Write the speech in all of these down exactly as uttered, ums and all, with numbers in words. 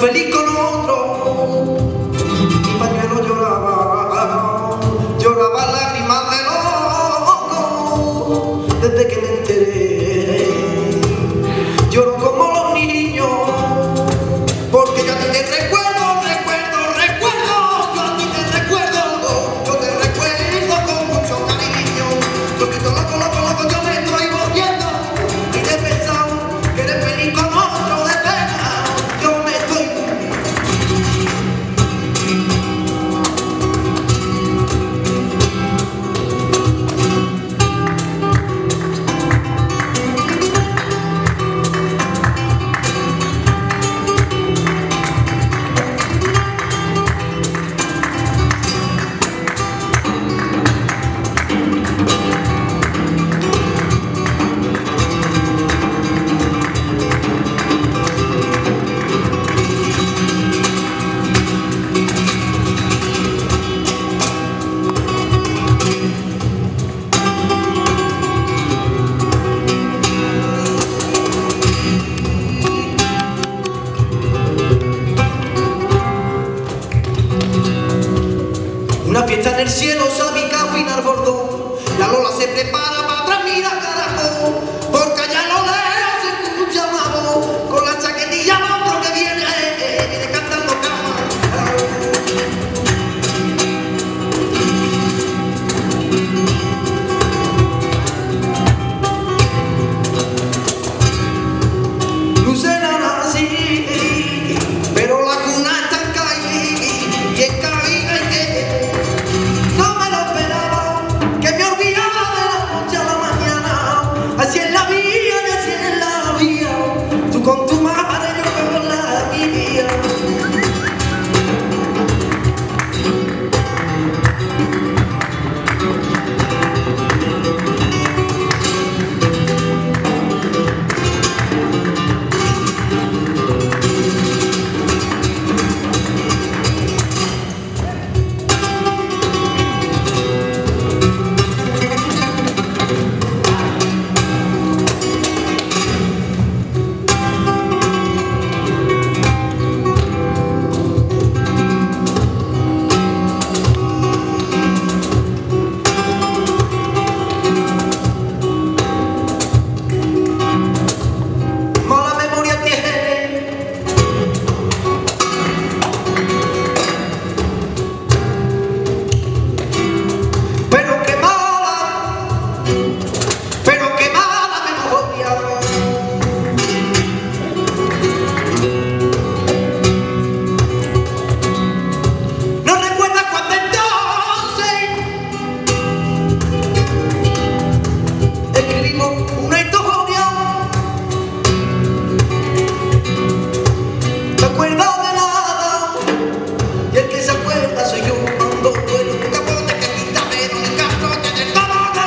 feliz con otro, mi pañuelo lloraba, lloraba lágrimas de loco, desde que me enteré, lloro como los niños, porque yo a ti te recuerdo, recuerdo, recuerdo, yo a ti te recuerdo, yo te recuerdo con mucho cariño, porque todo loco, loco, loco, yo me estoy volviendo, y te he pensado que eres feliz con otro de pena, yo me estoy. Una fiesta en el cielo, Sabica, final bordó. La Lola se prepara para atrás, mira carajo, porque allá a lo lejos se escucha una voz con la chaquetilla al hombro que viene, viene cantando cama. Lucena nací, pero la cuna está en calle y en cabina y que no me lo esperaba, que me olvidaba de la noche a la mañana. Así es la vida y así es la vida, tú con tu madre, yo con la mía. Una historia, no acuerdo de nada, y el que se acuerda soy yo cuando duele un capote que quita pero un capote de todo de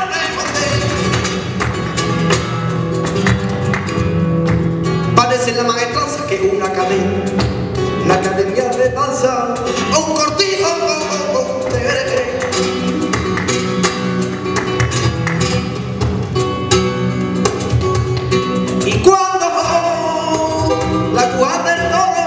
remote. Parece la maestranza que una academia, una academia de danza o un cortijo de reggae. Y cuando la cuadra del todo